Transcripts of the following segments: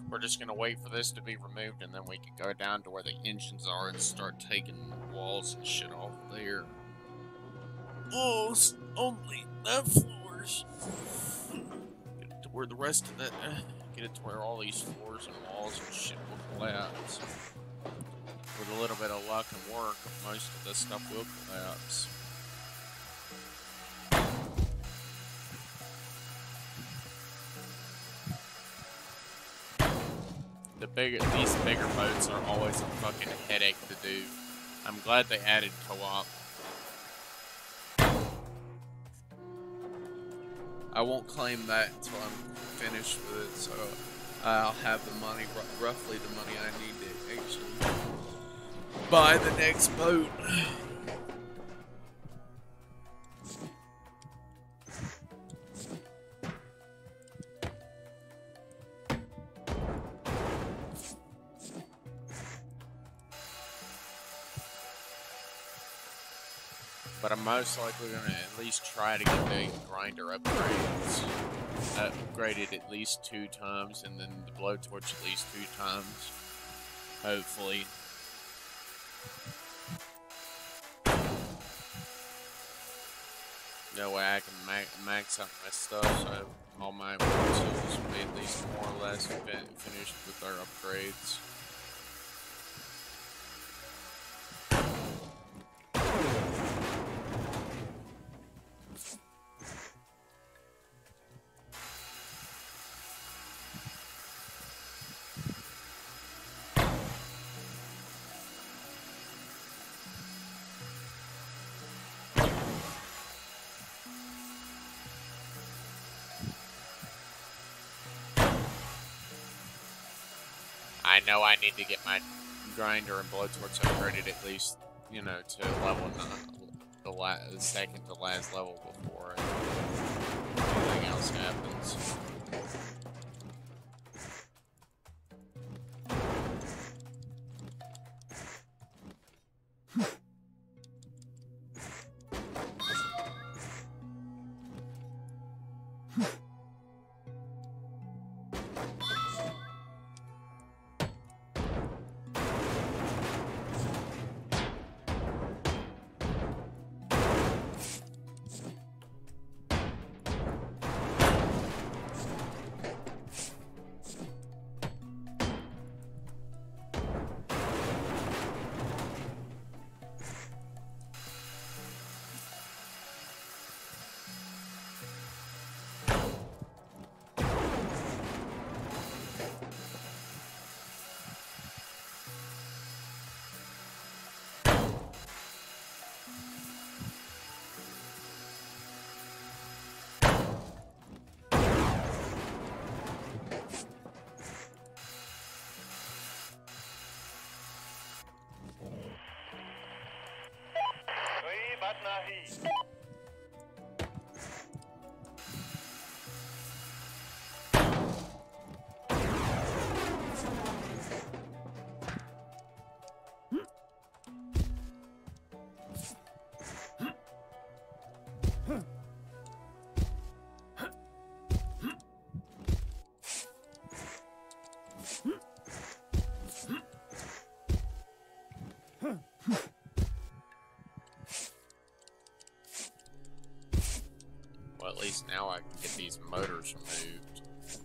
We're just gonna wait for this to be removed, and then we can go down to where the engines are and start taking walls and shit off there. Walls only, not floors. Get it to where the rest of that, get it to where all these floors and walls and shit will collapse. With a little bit of luck and work, most of this stuff will collapse. These bigger boats are always a fucking headache to do. I'm glad they added co-op. I won't claim that until I'm finished with it, so I'll have the money, roughly the money I need to actually buy the next boat. But I'm most likely going to at least try to get the grinder upgrades. Upgraded at least 2 times, and then the blowtorch at least 2 times. Hopefully. That way I can max out my stuff, so all my tools will be at least more or less finished with their upgrades. I know I need to get my grinder and blowtorch upgraded at least, you know, to level 9, the second to last level before anything else happens. Well, at least now I can get these motors removed.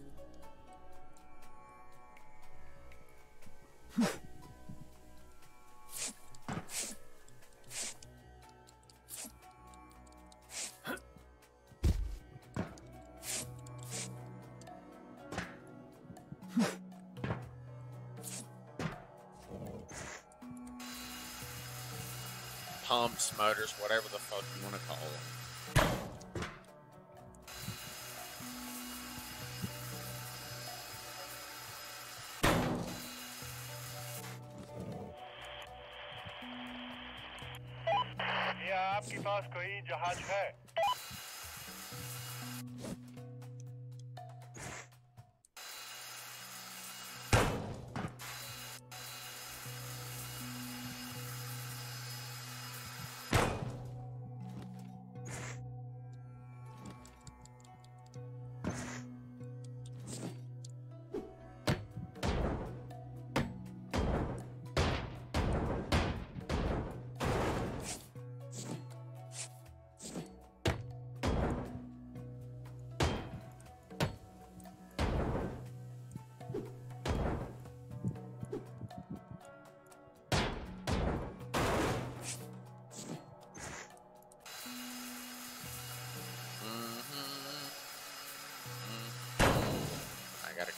Pumps, motors, whatever the fuck you want to call them. आपके पास कोई जहाज है?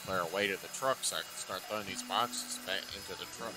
clear away to the truck so I can start throwing these boxes back into the truck.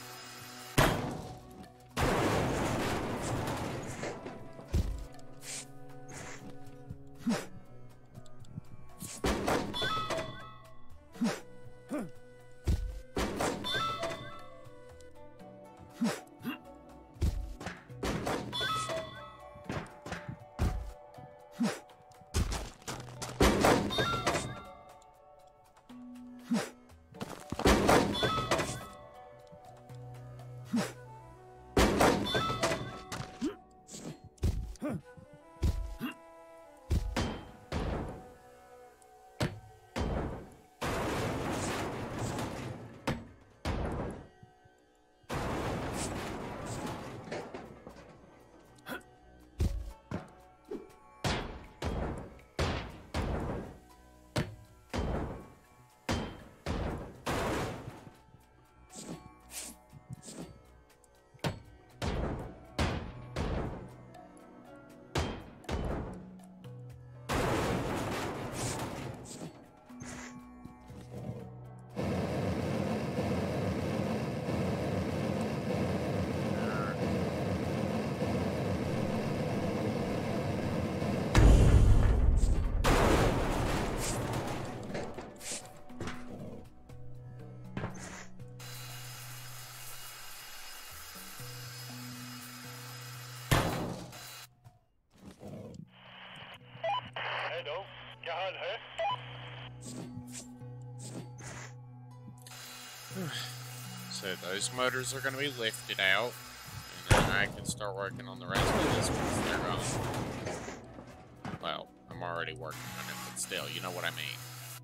So those motors are going to be lifted out, and then I can start working on the rest of this once they're gone. Well, I'm already working on it, but still, you know what I mean.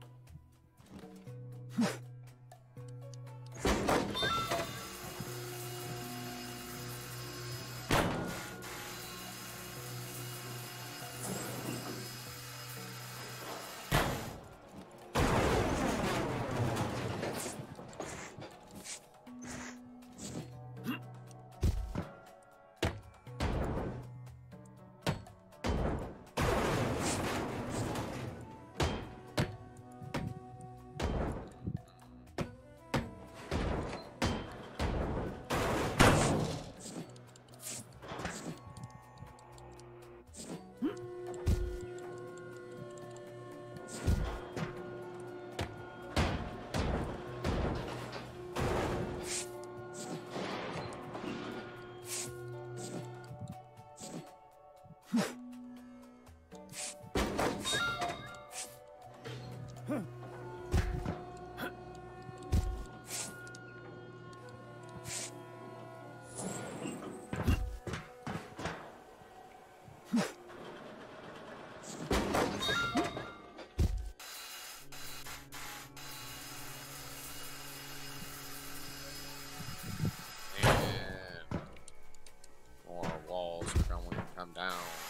Down.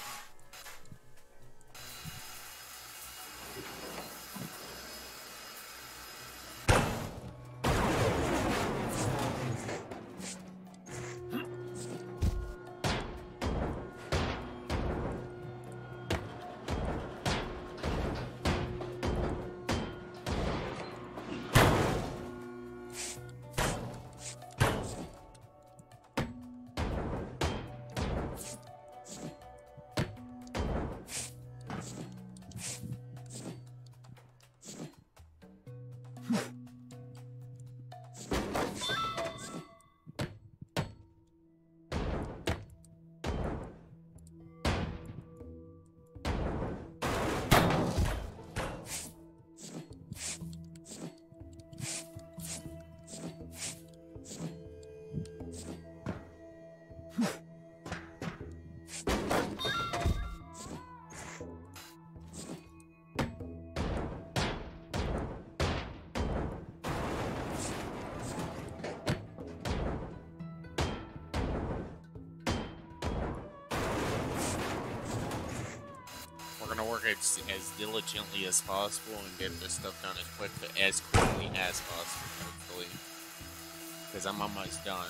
Work as diligently as possible and get this stuff done as quickly as possible, hopefully, because I'm almost done.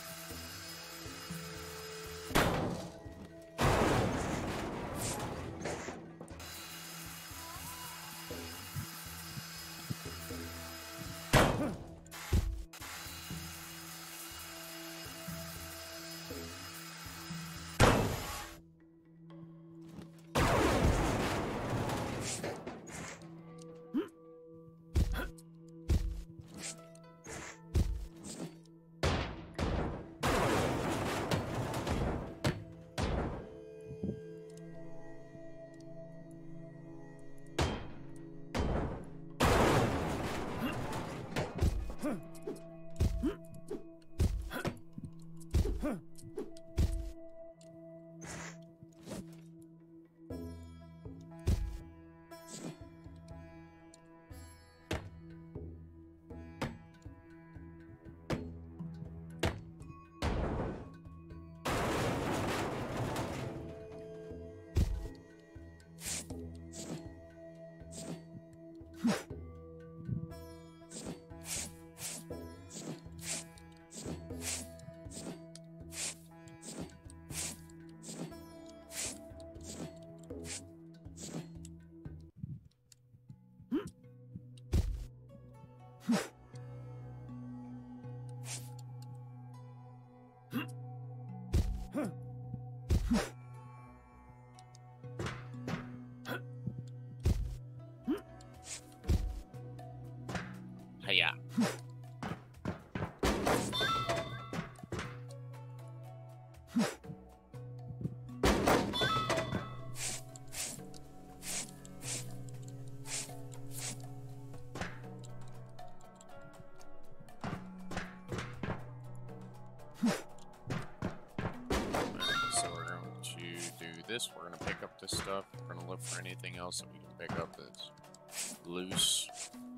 Yeah. We're going to pick up this stuff. We're going to look for anything else that we can pick up that's loose.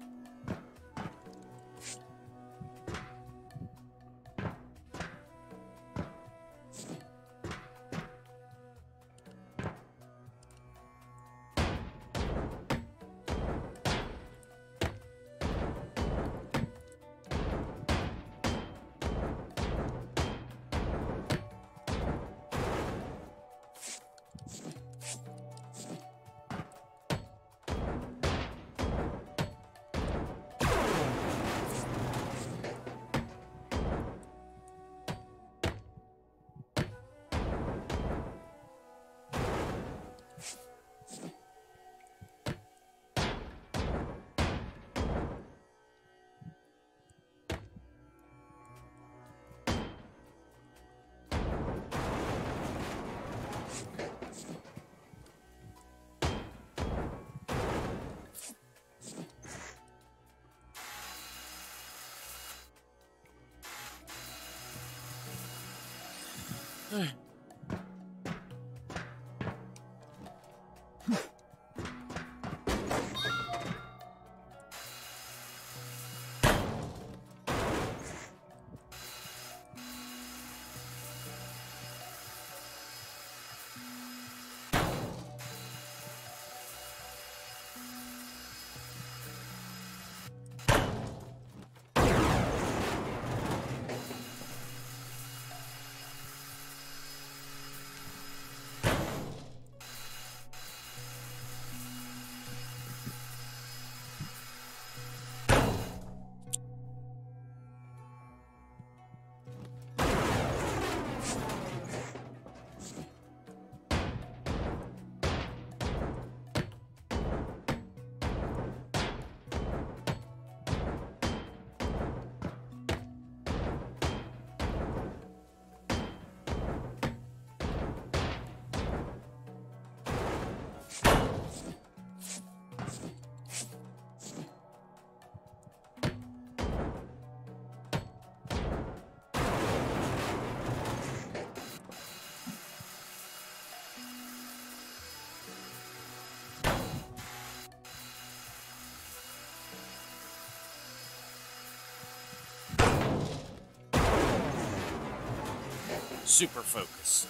Super focused.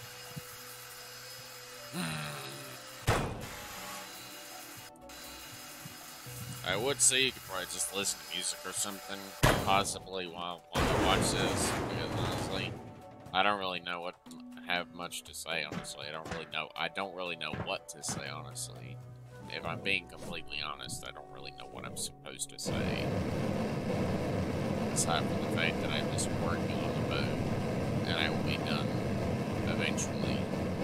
I would say you could probably just listen to music or something, possibly while you watch this, because honestly, I don't really know what have much to say. Honestly, I don't really know what to say. Honestly, if I'm being completely honest, I don't really know what I'm supposed to say. Aside from the fact that I'm just working on the boat, and I will be done eventually.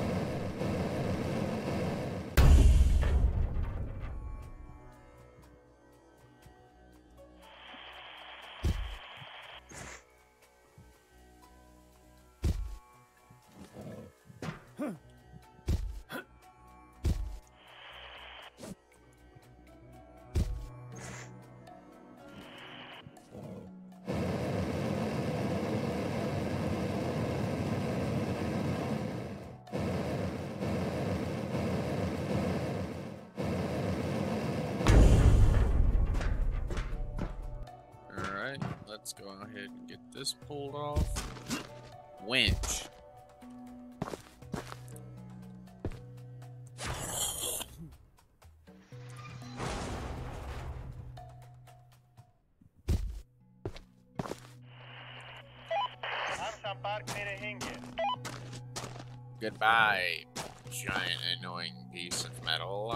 Let's go ahead and get this pulled off. Winch. Goodbye, giant annoying piece of metal.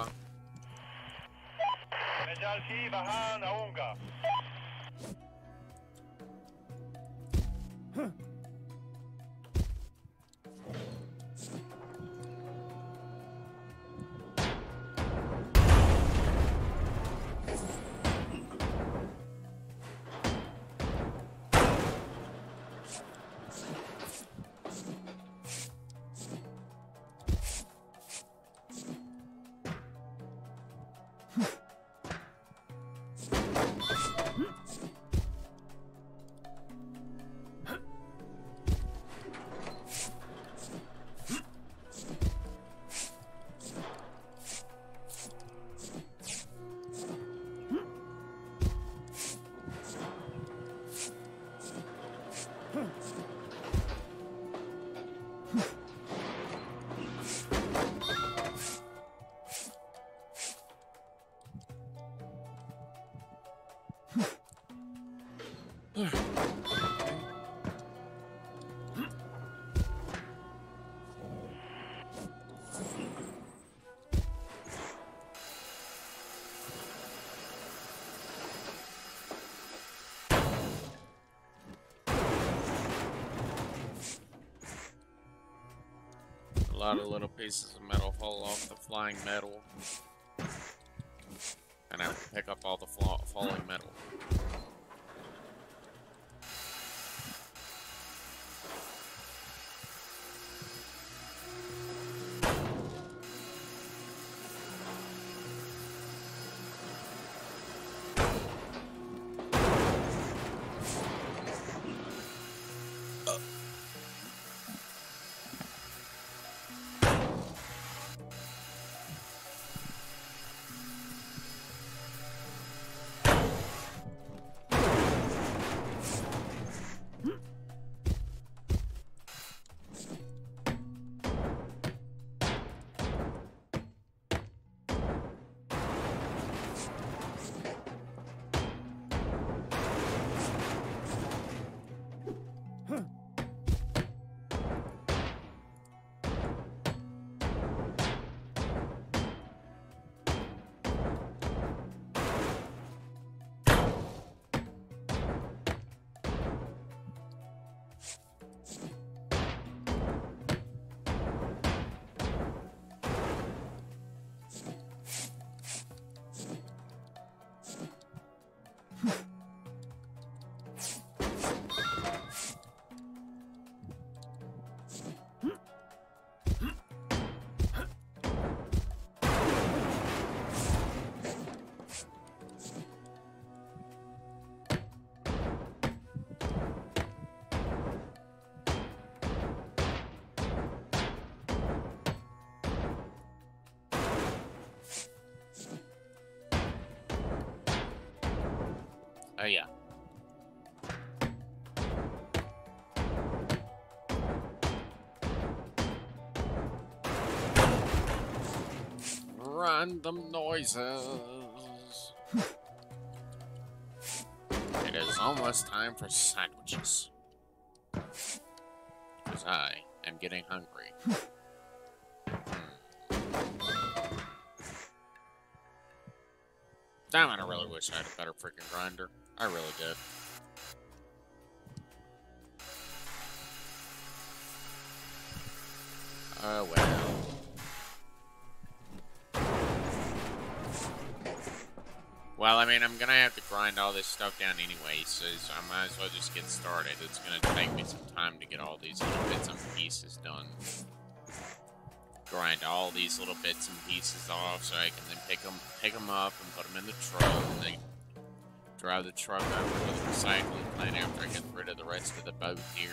A lot of little pieces of metal fall off the flying metal. And I have to pick up all the falling metal. Oh yeah. Random noises. It is almost time for sandwiches. Because I am getting hungry. Damn it, I really wish I had a better freaking grinder. I really did. Oh well. Well, I mean, I'm gonna have to grind all this stuff down anyway, so I might as well just get started. It's gonna take me some time to get all these little bits and pieces done. Grind all these little bits and pieces off so I can then pick them up and put them in the truck, and then drive the truck over to the recycling plant after I get rid of the rest of the boat here.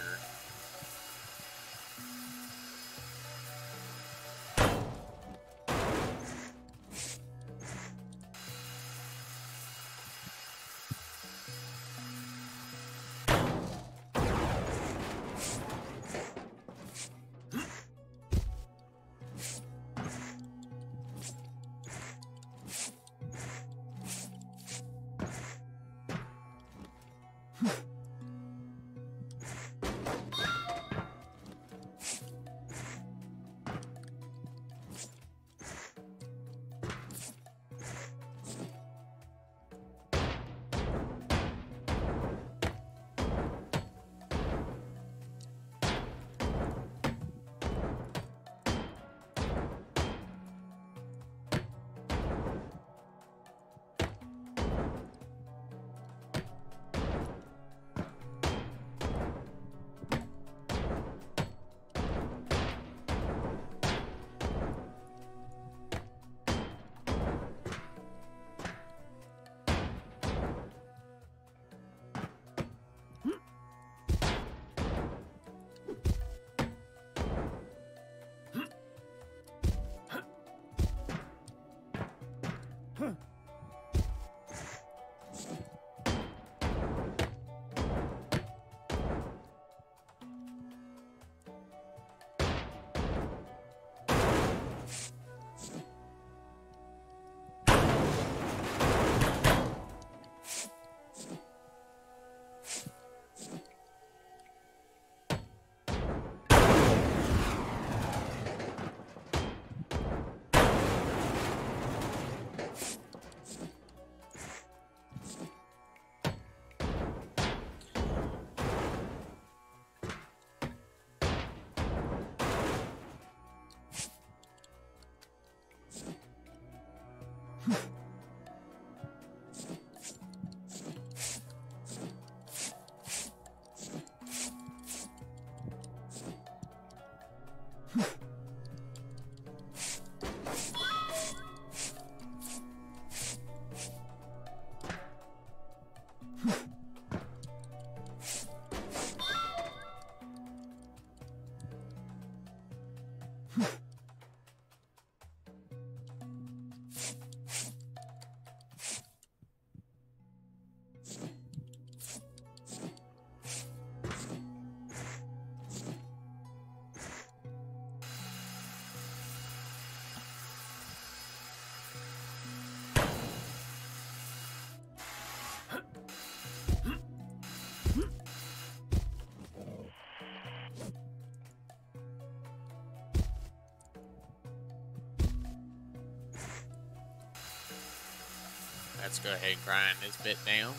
Let's go ahead and grind this bit down.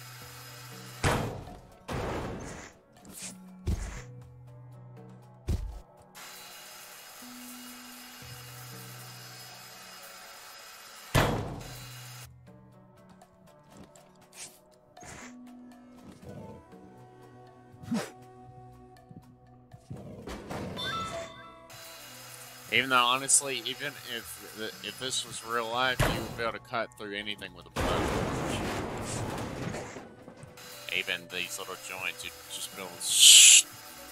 Even though, honestly, even if this was real life, you would be able to cut through anything with a blowtorch. Even these little joints, you just be able to shh.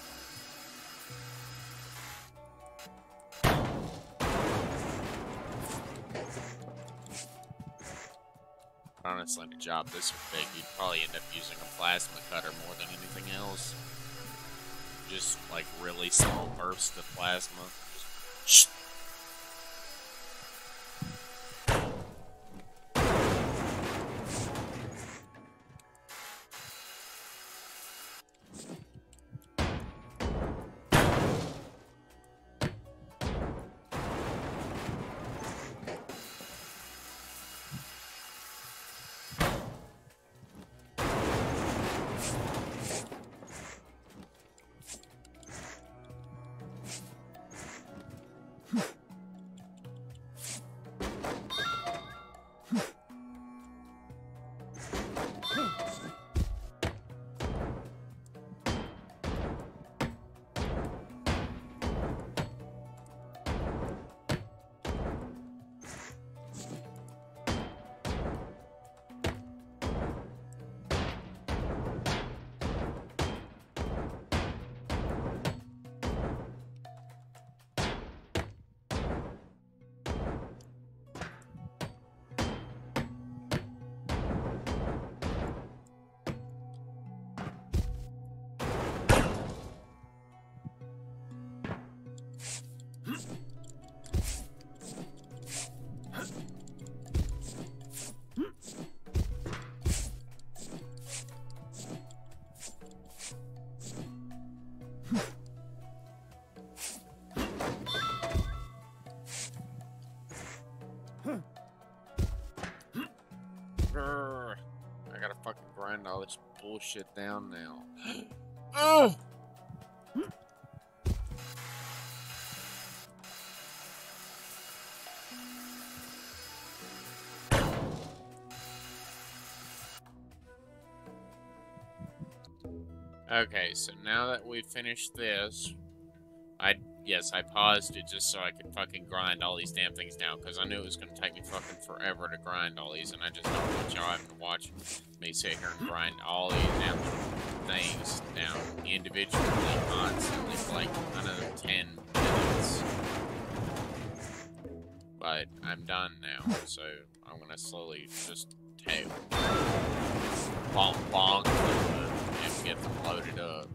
Honestly, in a job this big, you'd probably end up using a plasma cutter more than anything else. Just like really small bursts of plasma. Shh. I gotta fucking grind all this bullshit down now. Oh! Okay, so now that we've finished this, I paused it just so I could fucking grind all these damn things down, because I knew it was going to take me fucking forever to grind all these, and I just don't want y'all having to watch me sit here and grind all these damn things down individually, constantly, for like another 10 minutes. But I'm done now, so I'm going to slowly just take bonk bonk and get them loaded up.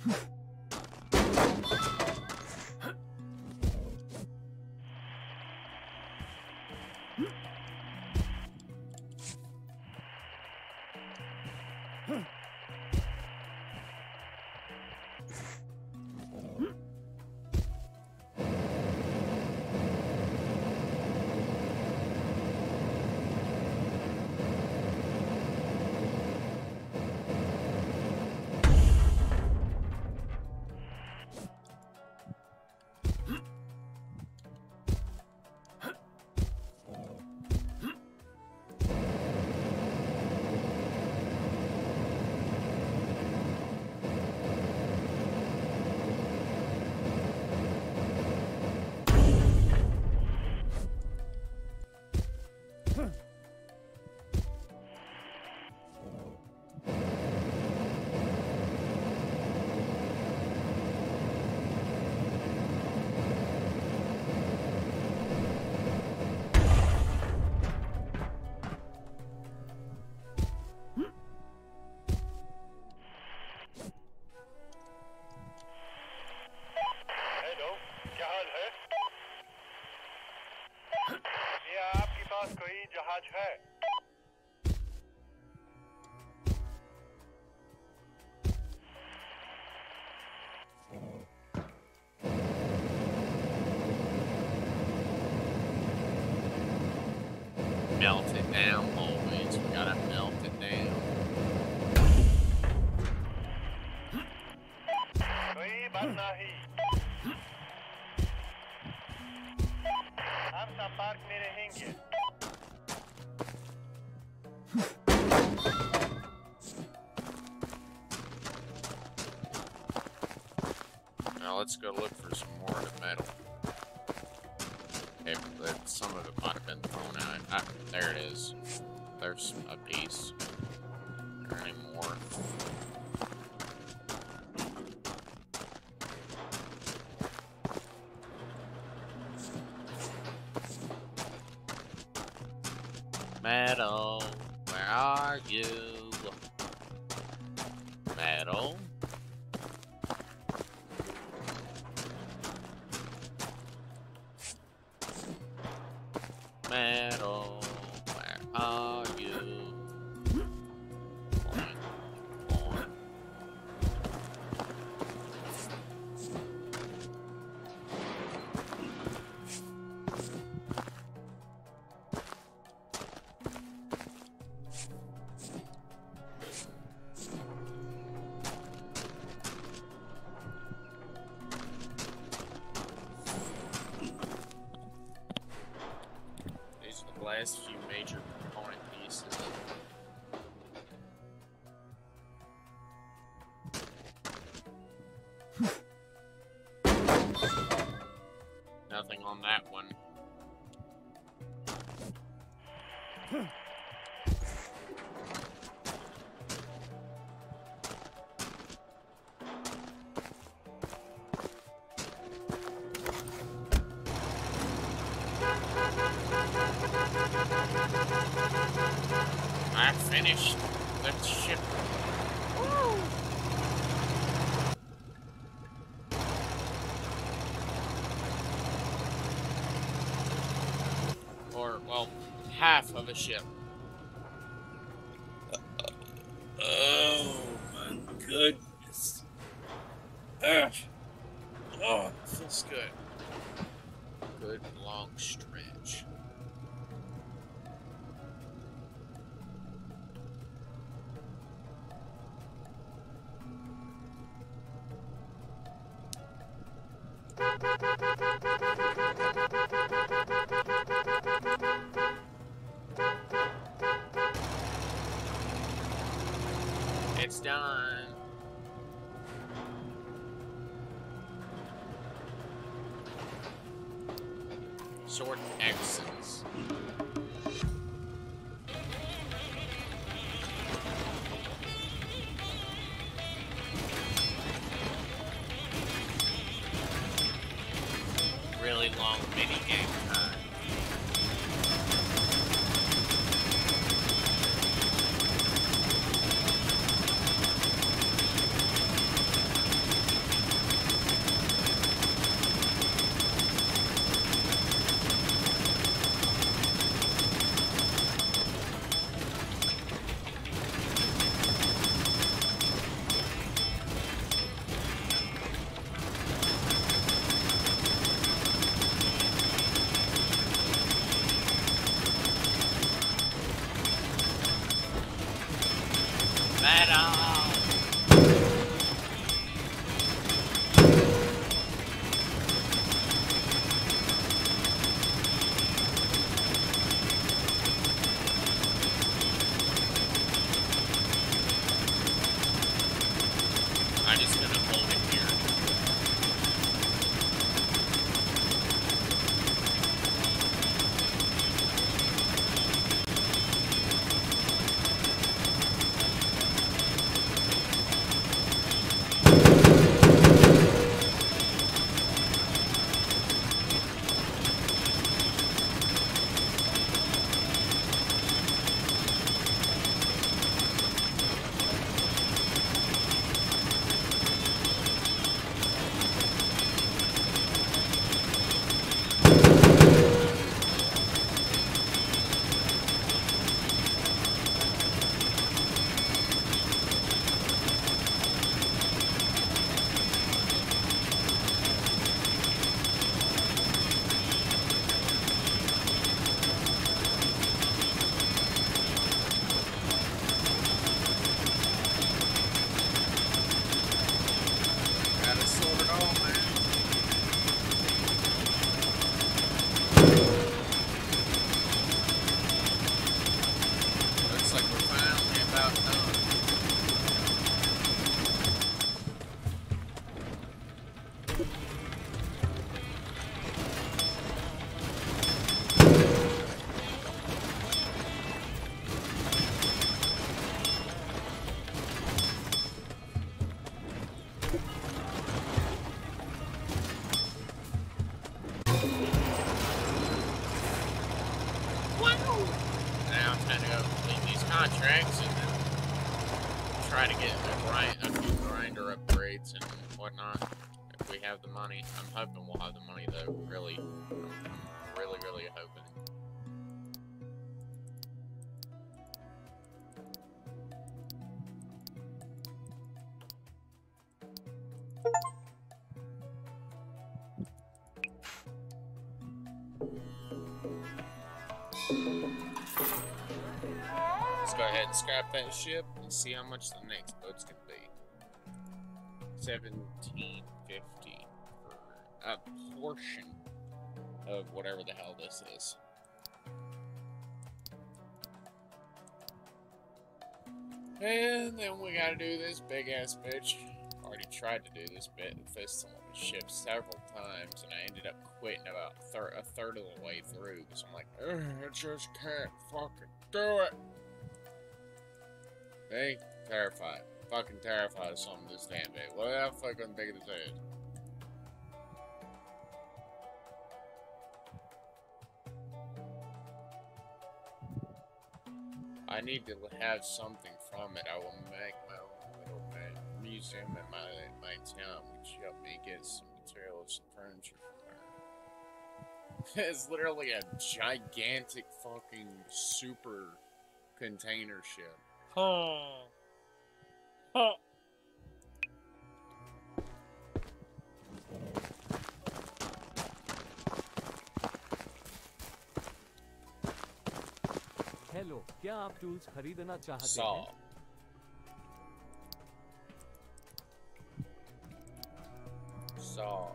Hello, क्या हाल है? क्या आपके पास कोई जहाज है? Melt it down, always. We gotta melt it down. कोई बात नहीं। हम संपर्क में रहेंगे। Now let's go look for some more of the metal. Okay, but some of it might have been thrown out. Ah, there it is. There's a piece. There any more? Metal, where are you? Metal? Metal, where are you? Boing, boing. These are the last few major component pieces. Nothing on that one. I finished the ship. Woo! Or, well, half of a ship. Oh my goodness. Ugh. Oh, it feels good. Good long stretch. It's done. Sort X's. Really long mini game time. Get out! I'm just gonna hold it here. Gotta sort it all, man. Looks like we're finally about done. Now I'm trying to go complete these contracts and then try to get a few grinder upgrades and whatnot if we have the money. I'm hoping we'll have the money though. Really, I'm really hoping. Let's go ahead and scrap that ship and see how much the next boat's gonna be. $17.50 for a portion of whatever the hell this is. And then we gotta do this big ass bitch. Already tried to do this ship several times, and I ended up quitting about a third of the way through because I'm like, I just can't fucking do it. Hey, terrified. Fucking terrified of something this damn big. What the fucking big this is? I need to have something from it. I will make my own little museum in my town, which helped me get some materials and furniture from there. It's literally a gigantic fucking super container ship. Huh. Huh. Hello, क्या आप tools खरीदना चाहते Saw. हैं? Saw.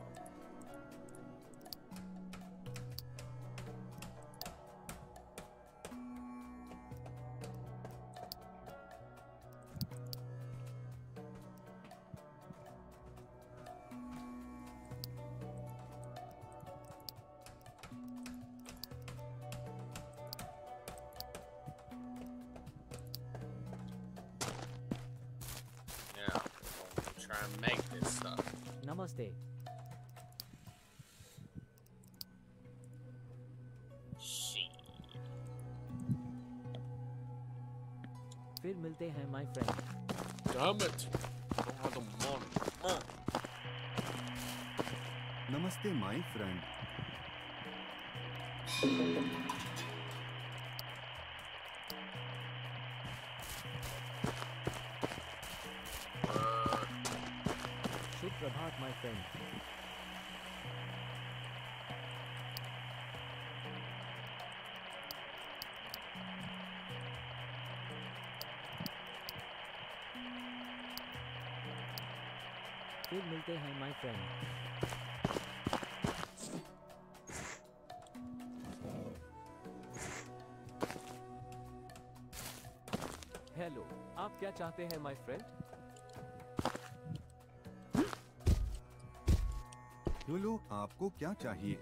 Now, we'll try and make this stuff. नमस्ते. फिर मिलते हैं, my friend. Damn it! I don't have the money. Namaste, my friend. Shubh Prabhat, my friend. मिलते हैं my friend. Hello, आप क्या चाहते हैं my friend? बोलो आपको क्या चाहिए?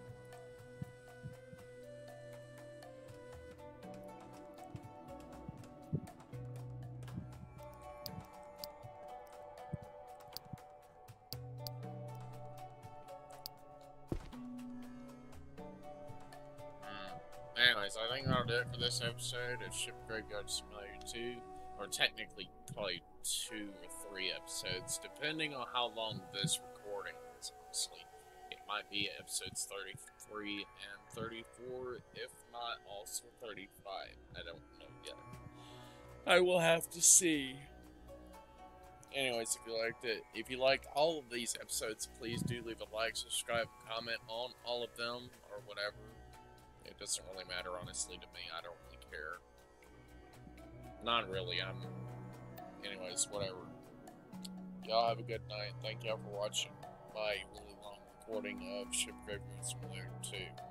Anyways, I think that'll do it for this episode of Ship Graveyard Simulator 2, or technically probably 2 or 3 episodes, depending on how long this recording is, honestly. It might be episodes 33 and 34, if not also 35. I don't know yet. I will have to see. Anyways, if you liked all of these episodes, please do leave a like, subscribe, comment on all of them, or whatever. It doesn't really matter, honestly, to me. I don't really care. Not really. Anyways, whatever. Y'all have a good night. Thank y'all for watching my really long recording of Ship Graveyard Simulator 2.